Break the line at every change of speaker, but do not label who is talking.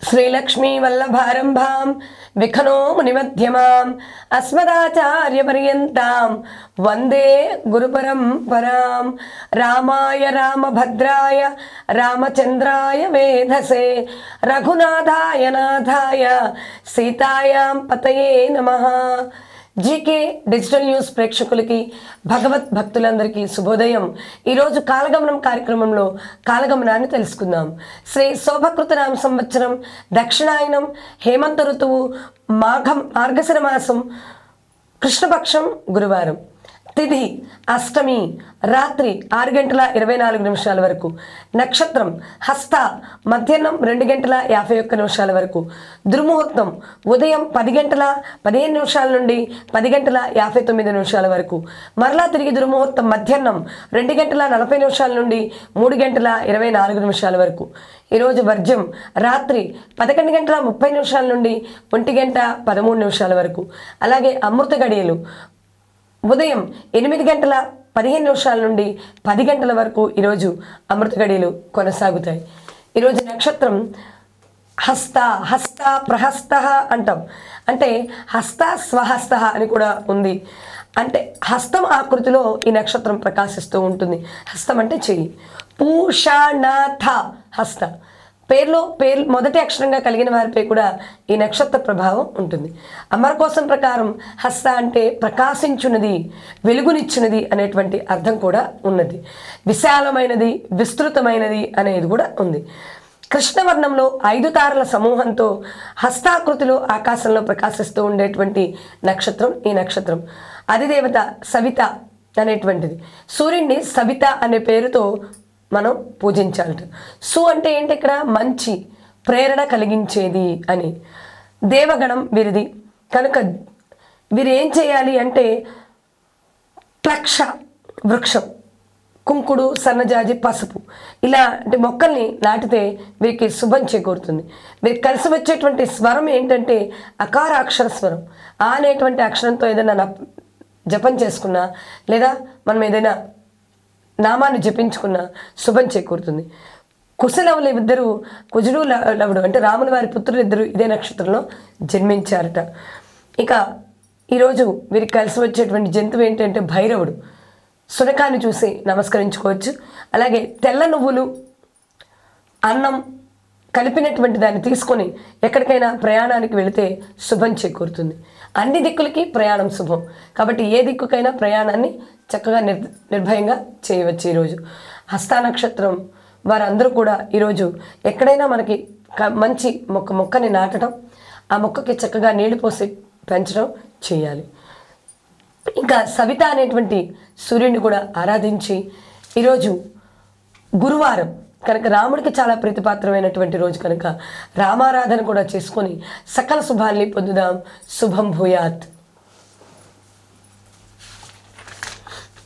श्रीलक्ष्मी वल्लभारंभां विखनो मुनिमध्यमाम् अस्मदाचार्यपर्यन्तां वंदे गुरुपरंपरां रामाय रामभद्राय रामचंद्राय वेधसे रघुनाथाय नाथाय सीतायां पतये नमः। జీకే డిజిటల్ న్యూస్ ప్రేక్షకులకి భగవత్ భక్తులందరికీ శుభోదయం। ఈరోజు కాలగమనం కార్యక్రమంలో కాలగమనాన్ని తెలుసుకుందాం। శ్రీ శోభకృతనామ సంవత్సరం దక్షిణాయనం హేమంత ఋతువు మార్గశిర మాసం కృష్ణపక్షం గురువారం తిథి అష్టమి రాత్రి 6:24 వరకు నక్షత్రం హస్త మధ్యాహ్నం 2:51 వరకు దుర్ముహూర్తం ఉదయం 10:15 నుండి 10:59 వరకు మరలా తిరిగి దుర్ముహూర్తం మధ్యాహ్నం 2:40 నుండి 3:24 వరకు ఈరోజు వర్జ్యం రాత్రి 11:30 నుండి 1:13 వరకు అలాగే అమృత గడియలు ఉదయం 8:15 నుండి 10 గంటల వరకు ఈరోజు అమృత గడియలు కొనసాగుతాయి। ఈరోజు నక్షత్రం హస్త హస్త ప్రహస్త అంటాం, అంటే హస్త స్వహస్త అని కూడా ఉంది, అంటే హస్తం ఆకృతిలో ఈ నక్షత్రం ప్రకాశిస్తూ ఉంటుంది। హస్తం అంటే చెయ్యి। పూషాణాథ హస్త పేరు మొదటి అక్షరంగా కలిగిన వారిపై కూడా ఈ నక్షత్ర ప్రభావం ఉంటుంది। అమరకోశం ప్రకారం హస్త అంటే ప్రకాశించున్నది, వెలుగునిచ్చినది అనేటువంటి అర్థం కూడా ఉన్నది। విశాలమైనది, విస్తృతమైనది అనేది కూడా ఉంది। కృష్ణవర్ణంలో 5 తారల సమూహంతో హస్తాకృతిలో ఆకాశంలో ప్రకాశిస్తూ ఉండేటువంటి నక్షత్రం ఈ నక్షత్రం। అధిదేవత సవిత అనేటువంటిది, సూర్యుడిని సవిత అనే పేరుతో మనం పూజించాలట। సు అంటే ఏంటి, ఇక్కడ మంచి ప్రేరణ కలిగించేది అని। దేవగణం వీరిది కనుక వీరు ఏం చేయాలి అంటే ప్లక్ష వృక్షం, కుంకుడు, సన్నజాజి, పసుపు ఇలా అంటే మొక్కల్ని నాటితే వీరికి శుభం చేకూరుతుంది। వీరికి కలిసి వచ్చేటువంటి స్వరం ఏంటంటే అకారాక్షర స్వరం। ఆ అనేటువంటి అక్షరంతో ఏదైనా జపం చేసుకున్నా లేదా మనం ఏదైనా నామాన్ని జపించుకున్న శుభం చేకూరుతుంది। కుశలవులు ఇద్దరు, కుజుడు లవుడు అంటే రాముల వారి పుత్రులు ఇద్దరు ఇదే నక్షత్రంలో జన్మించారట। ఇక ఈరోజు వీరికి కలిసి వచ్చేటువంటి జంతువు ఏంటంటే భైరవుడు, సునకాన్ని చూసి నమస్కరించుకోవచ్చు। అలాగే తెల్ల నువ్వులు అన్నం కలిపినటువంటి దాన్ని తీసుకొని ఎక్కడికైనా ప్రయాణానికి వెళితే శుభం చేకూరుతుంది। అన్ని దిక్కులకి ప్రయాణం శుభం కాబట్టి ఏ దిక్కుకైనా ప్రయాణాన్ని చక్కగా నిర్భయంగా చేయవచ్చు। ఈరోజు హస్త నక్షత్రం వారందరూ కూడా ఈరోజు ఎక్కడైనా మనకి మంచి మొక్కని నాటడం, ఆ మొక్కకి చక్కగా నీళ్లు పోసి పెంచడం చేయాలి। ఇంకా సవిత అనేటువంటి సూర్యుడిని కూడా ఆరాధించి ఈరోజు గురువారం కనుక రాముడికి చాలా ప్రీతిపాత్రమైనటువంటి రోజు కనుక రామారాధన కూడా చేసుకొని సకల శుభాల్ని పొందుదాం। శుభం భూయాత్।